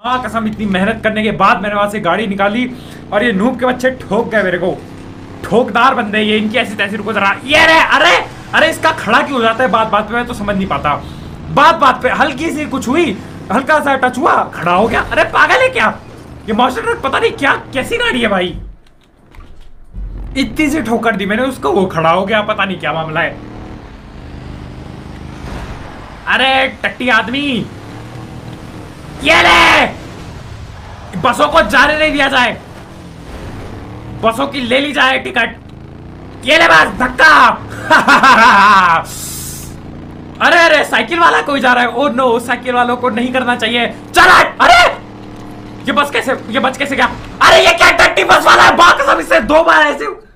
हाँ कसम, इतनी मेहनत करने के बाद मैंने वहां से गाड़ी निकाली और ये नूब के बच्चे ठोक गए मेरे को। ठोकदार बंदे ये, इनकी ऐसी तैसी। रुको जरा, ये रे, अरे अरे इसका खड़ा क्यों हो जाता है बात बात पे, मैं तो समझ नहीं पाता। बात बात पे हल्की सी कुछ हुई, हल्का सा टच हुआ, खड़ा हो गया। अरे पागल है क्या ये मास्टर ट्रक? पता नहीं क्या कैसी गाड़ी है भाई, इतनी सी ठोकर दी मैंने उसको, वो खड़ा हो गया। पता नहीं क्या मामला है। अरे टट्टी आदमी, ये ले, बसों को जाने नहीं दिया जाए, बसों की ले ली जाए टिकट। ये ले बस धक्का। अरे अरे साइकिल वाला कोई जा रहा है। ओ नो, साइकिल वालों को नहीं करना चाहिए। चला, अरे ये बस कैसे, ये बच कैसे गया? अरे ये क्या टट्टी बस वाला है, बात कसम इससे 2 बार ऐसे